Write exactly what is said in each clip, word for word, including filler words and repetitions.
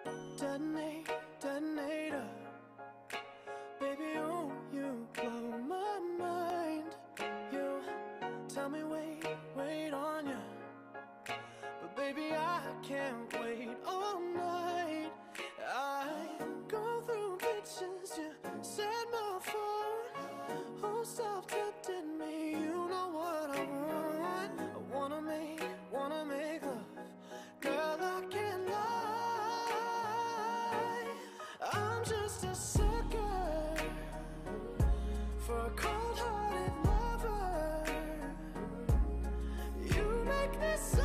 detonate, detonator. Baby, oh, you blow my mind. You tell me wait, wait on ya. But baby, I can't wait all night. I go through pictures you send my phone. Oh, stop tempting me, you know what I want. I wanna make, wanna make love. Girl, I can't lie. I'm just a sucker for a cold-hearted lover. You make me so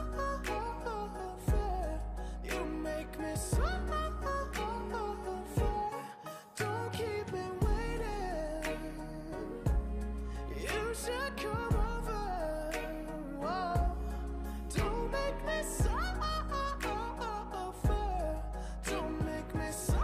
fair. You make me so fair. Don't keep me waiting. You should come over. Whoa. Don't make me so fair. Don't make me so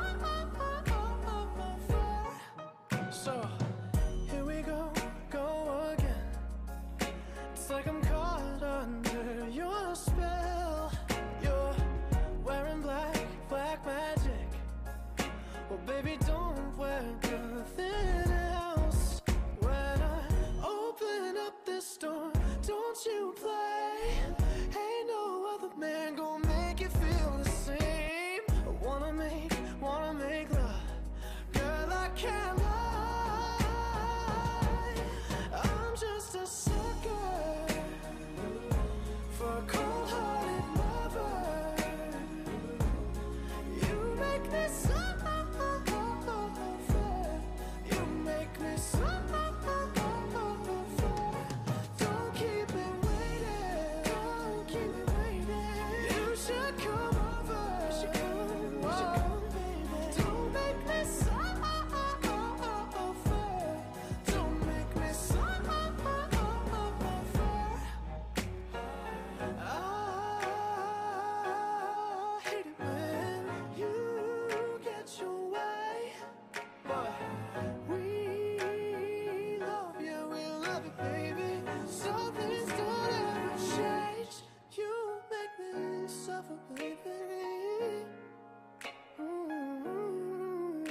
fair. So here we go, go again. It's like I'm caught under your spell. You're wearing black, black magic. Well, baby, don't wear nothing else. When I open up this door, don't you play. Ain't no other man gonna make you feel the same. I wanna make, wanna make love. Girl, I can't lie. I'm just a sucker for a cold-hearted lover. You make me so fair. You make me so fair. Don't keep me waiting. Don't keep me waiting. You should come over. You should come, you should come, baby. Don't make me so fair. Don't make me so fair. I hate it when you get your way, but we love you, we love it, baby. So things don't ever change. You make me suffer, baby. Ooh.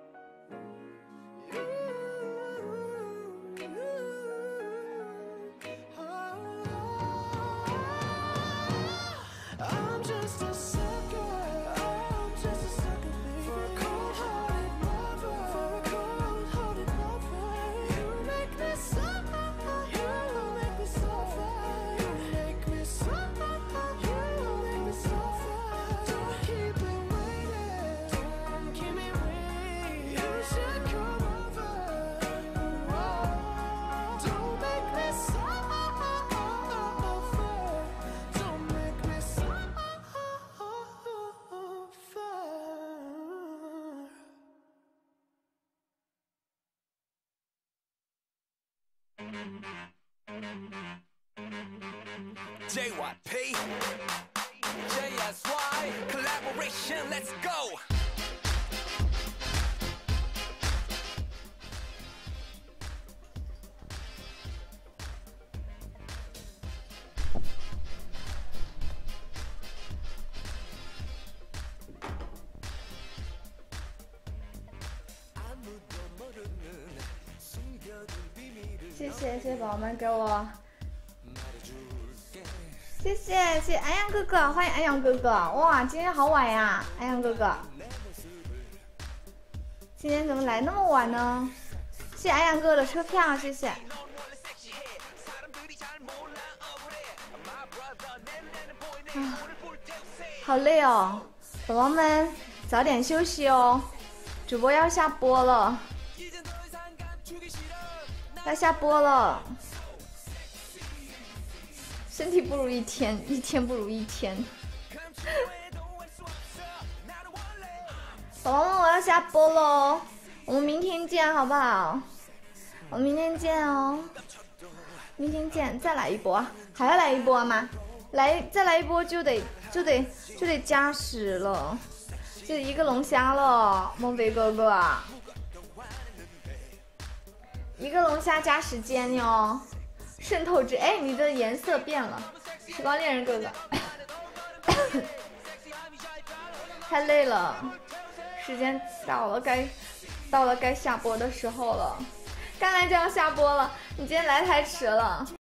I'm just a sucker. I'm just a sucker, baby. For a cold-hearted lover. For a cold-hearted lover. You make me suffer. You make me suffer. You make me suffer. You make me suffer. Don't keep me waiting. Don't keep me waiting. You should come over. Whoa. Don't make me suffer. Don't make me suffer. J Y P, J S Y, collaboration, let's go! 谢谢谢谢宝宝们给我，谢谢谢谢安阳哥哥，欢迎安阳哥哥，哇，今天好晚呀，安阳哥哥，今天怎么来那么晚呢？谢谢安阳哥哥的车票，谢谢。啊，好累哦，宝宝们早点休息哦，主播要下播了。要下播了，身体不如一天，一天不如一天。宝宝们，我要下播喽，我们明天见，好不好？我们明天见哦，明天见，再来一波，还要来一波吗？来，再来一波就得就得就得加时了，就一个龙虾了，梦飞哥哥。一个龙虾加时间哟，渗透之哎，你的颜色变了，时光恋人哥哥。 太累了，时间到了，该到了该下播的时候了，刚才就要下播了，你今天来太迟了。